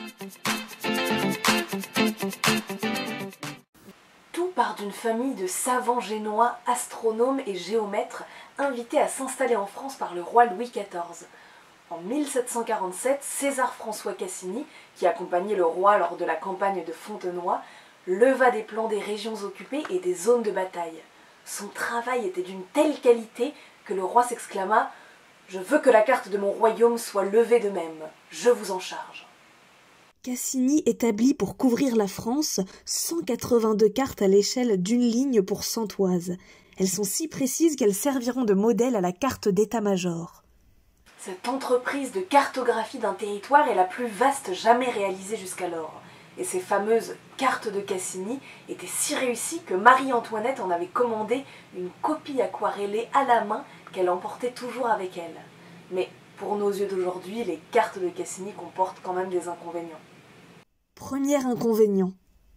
Tout part d'une famille de savants génois, astronomes et géomètres invités à s'installer en France par le roi Louis XIV. En 1747, César-François Cassini, qui accompagnait le roi lors de la campagne de Fontenoy, leva des plans des régions occupées et des zones de bataille. Son travail était d'une telle qualité que le roi s'exclama « Je veux que la carte de mon royaume soit levée de même, je vous en charge ». Cassini établit pour couvrir la France 182 cartes à l'échelle d'une ligne pour 100 toises. Elles sont si précises qu'elles serviront de modèle à la carte d'état-major. Cette entreprise de cartographie d'un territoire est la plus vaste jamais réalisée jusqu'alors. Et ces fameuses cartes de Cassini étaient si réussies que Marie-Antoinette en avait commandé une copie aquarellée à la main qu'elle emportait toujours avec elle. Mais pour nos yeux d'aujourd'hui, les cartes de Cassini comportent quand même des inconvénients. Premier inconvénient.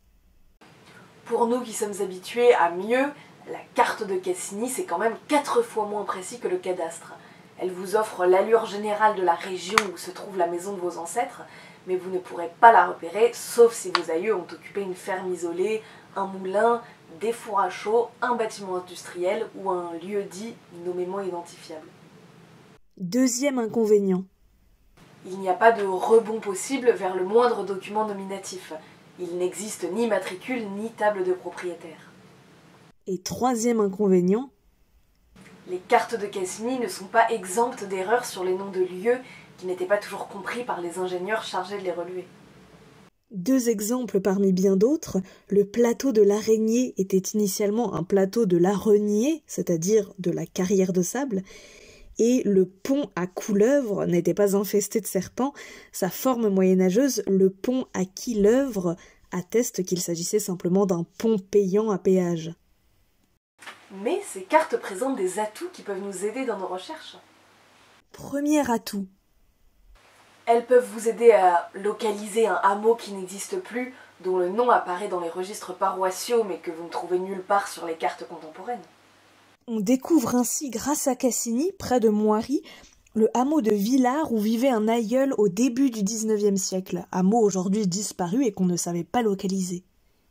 Pour nous qui sommes habitués à mieux, la carte de Cassini c'est quand même 4 fois moins précis que le cadastre. Elle vous offre l'allure générale de la région où se trouve la maison de vos ancêtres, mais vous ne pourrez pas la repérer, sauf si vos aïeux ont occupé une ferme isolée, un moulin, des fours à chaux, un bâtiment industriel ou un lieu dit nommément identifiable. Deuxième inconvénient. Il n'y a pas de rebond possible vers le moindre document nominatif. Il n'existe ni matricule ni table de propriétaire. Et troisième inconvénient. Les cartes de Cassini ne sont pas exemptes d'erreurs sur les noms de lieux qui n'étaient pas toujours compris par les ingénieurs chargés de les relever. Deux exemples parmi bien d'autres, le plateau de l'Araignée était initialement un plateau de l'Arenier, c'est-à-dire de la carrière de sable, et le pont à Couleuvre n'était pas infesté de serpents. Sa forme moyenâgeuse, le pont à Quileuvre, atteste qu'il s'agissait simplement d'un pont payant à péage. Mais ces cartes présentent des atouts qui peuvent nous aider dans nos recherches. Premier atout. Elles peuvent vous aider à localiser un hameau qui n'existe plus, dont le nom apparaît dans les registres paroissiaux mais que vous ne trouvez nulle part sur les cartes contemporaines. On découvre ainsi, grâce à Cassini, près de Moiry, le hameau de Villars où vivait un aïeul au début du XIXe siècle, hameau aujourd'hui disparu et qu'on ne savait pas localiser.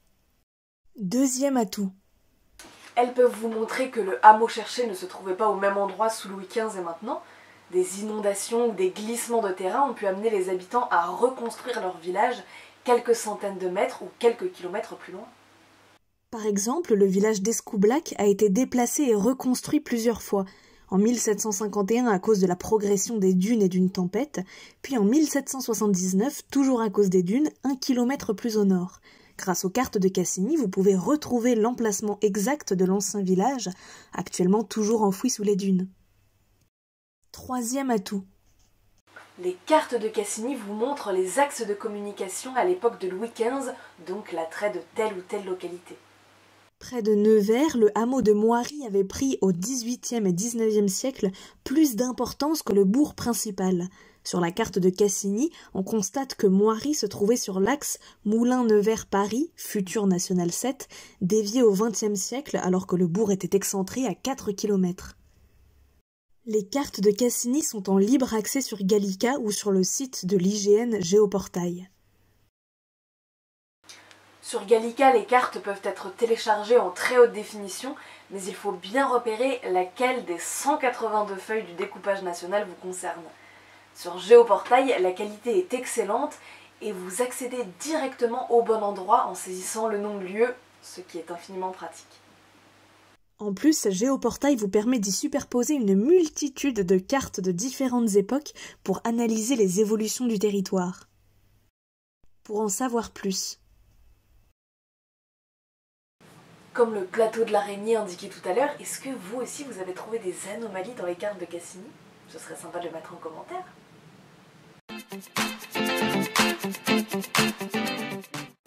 Deuxième atout. Elles peuvent vous montrer que le hameau cherché ne se trouvait pas au même endroit sous Louis XV et maintenant. Des inondations ou des glissements de terrain ont pu amener les habitants à reconstruire leur village quelques centaines de mètres ou quelques kilomètres plus loin. Par exemple, le village d'Escoublac a été déplacé et reconstruit plusieurs fois. En 1751 à cause de la progression des dunes et d'une tempête, puis en 1779, toujours à cause des dunes, 1 kilomètre plus au nord. Grâce aux cartes de Cassini, vous pouvez retrouver l'emplacement exact de l'ancien village, actuellement toujours enfoui sous les dunes. Troisième atout. Les cartes de Cassini vous montrent les axes de communication à l'époque de Louis XV, donc l'attrait de telle ou telle localité. Près de Nevers, le hameau de Moiry avait pris au XVIIIe et XIXe siècle plus d'importance que le bourg principal. Sur la carte de Cassini, on constate que Moiry se trouvait sur l'axe Moulins-Nevers-Paris, futur National 7, dévié au XXe siècle alors que le bourg était excentré à 4 km. Les cartes de Cassini sont en libre accès sur Gallica ou sur le site de l'IGN Géoportail. Sur Gallica, les cartes peuvent être téléchargées en très haute définition, mais il faut bien repérer laquelle des 182 feuilles du découpage national vous concerne. Sur Géoportail, la qualité est excellente et vous accédez directement au bon endroit en saisissant le nom de lieu, ce qui est infiniment pratique. En plus, Géoportail vous permet d'y superposer une multitude de cartes de différentes époques pour analyser les évolutions du territoire. Pour en savoir plus. Comme le plateau de l'Araignée indiqué tout à l'heure, est-ce que vous aussi vous avez trouvé des anomalies dans les cartes de Cassini? Ce serait sympa de le mettre en commentaire.